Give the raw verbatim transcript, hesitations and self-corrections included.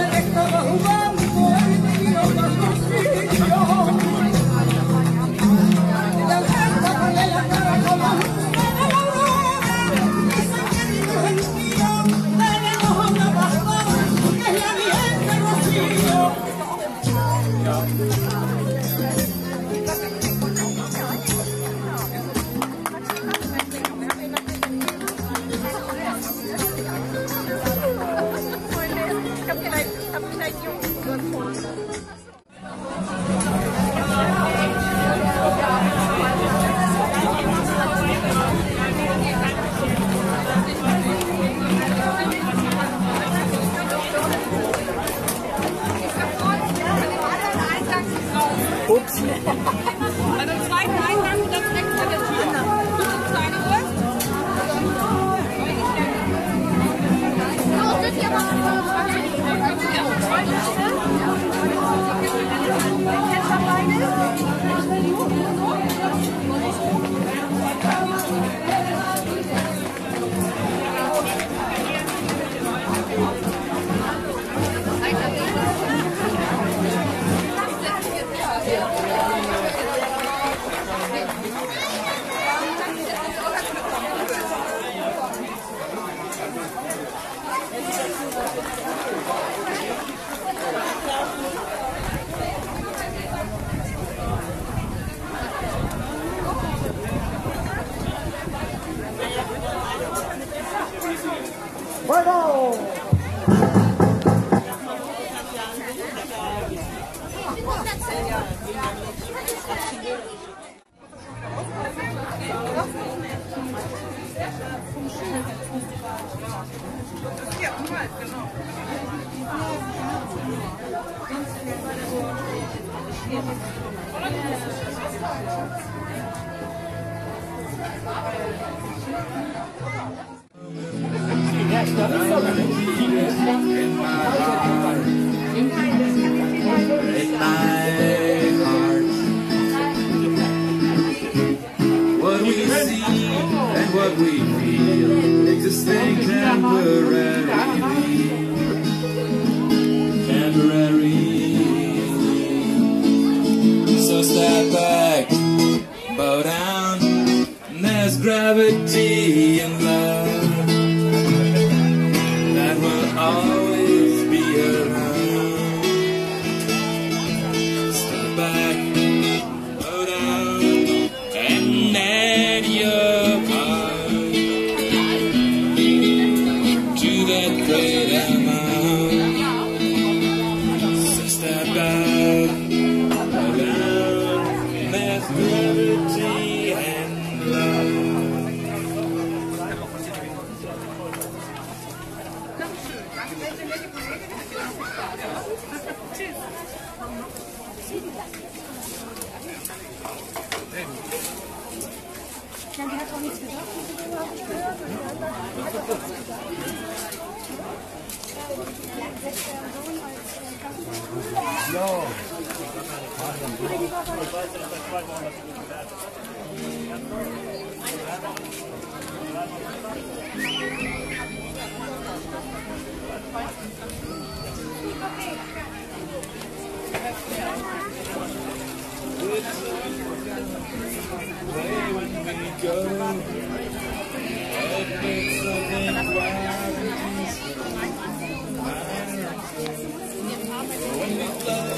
Ups. Also im zweiten Eingang und dann direkt vor der Tür. Kleine Uhr. Bueno. What we see and what we feel, existing temporarily, temporary. So step back, bow down, and there's gravity and love that will always be around. Step back, bow down, and add your part to that great amount. So step back, bow down, and there's gravity and love. Ja, die hat auch nichts gesagt. No. When we go, it makes something right.